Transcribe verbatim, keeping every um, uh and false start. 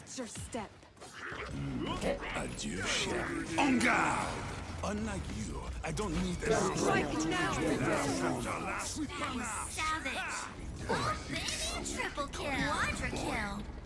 Watch your step. Adieu, chérie. En garde! Unlike you, I don't need a Strike now! Savage. Oh, baby, triple kill. Quadra kill.